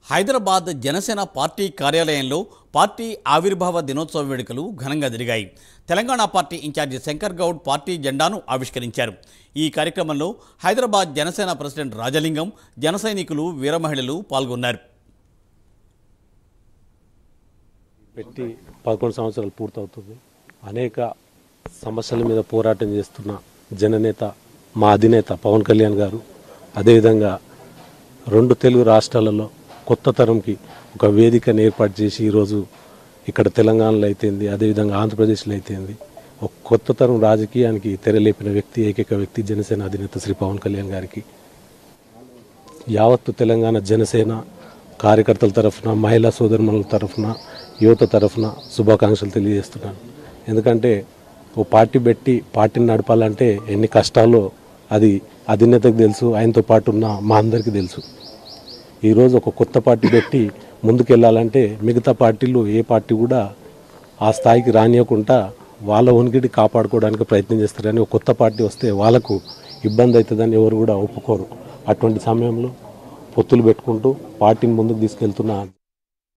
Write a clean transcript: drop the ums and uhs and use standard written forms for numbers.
Hyderabad Janasena party కార్యాలయంలో party ఆవిర్భావ దినోత్సవ వేడుకలు ఘనంగా జరిగాయి. Telangana party incharge Shankar Goud party జెండాను ఆవిష్కరించారు. ఈ కార్యక్రమంలో హైదరాబాద్ జనసేన ప్రెసిడెంట్ రాజలింగం, జన సైనికులు, వీర మహిళలు పాల్గొన్నారు. పెట్టి 11 సంవత్సరాలు పూర్తవుతుంది. అనేక సమస్యల మీద పోరాటం చేస్తున్న జననేత మా అధినేత పవన్ కళ్యాణ్ గారు, అదేవిధంగా 2 తెలుగు రాష్ట్రాలలో కొత్త తరంకి ఒక వేదికను ఏర్పాటు చేసి ఈరోజు ఇక్కడ తెలంగాణలో అయితేంది, అదేవిధంగా ఆంధ్రప్రదేశ్లో అయితేంది ఒక కొత్త తరం రాజకీయానికి తెరలేపిన వ్యక్తి, ఏకైక వ్యక్తి జనసేన అధినేత శ్రీ పవన్ కళ్యాణ్ గారికి యావత్తు తెలంగాణ జనసేన కార్యకర్తల తరఫున, మహిళా సోదరుల తరఫున, యువత తరఫున శుభాకాంక్షలు తెలియజేస్తున్నాను. ఎందుకంటే ఓ పార్టీ పెట్టి పార్టీని నడపాలంటే ఎన్ని కష్టాలో అది అధినేతకు తెలుసు, ఆయనతో పాటు ఉన్న మా అందరికీ తెలుసు. ఈరోజు ఒక కొత్త పార్టీ పెట్టి ముందుకెళ్ళాలంటే మిగతా పార్టీలు ఏ పార్టీ కూడా ఆ స్థాయికి రానియకుండా వాళ్ళ ఉనికిని కాపాడుకోవడానికి ప్రయత్నం చేస్తారని, ఒక కొత్త పార్టీ వస్తే వాళ్ళకు ఇబ్బంది అవుతుందని ఎవరు కూడా ఒప్పుకోరు. అటువంటి సమయంలో పొత్తులు పెట్టుకుంటూ పార్టీని ముందుకు తీసుకెళ్తున్న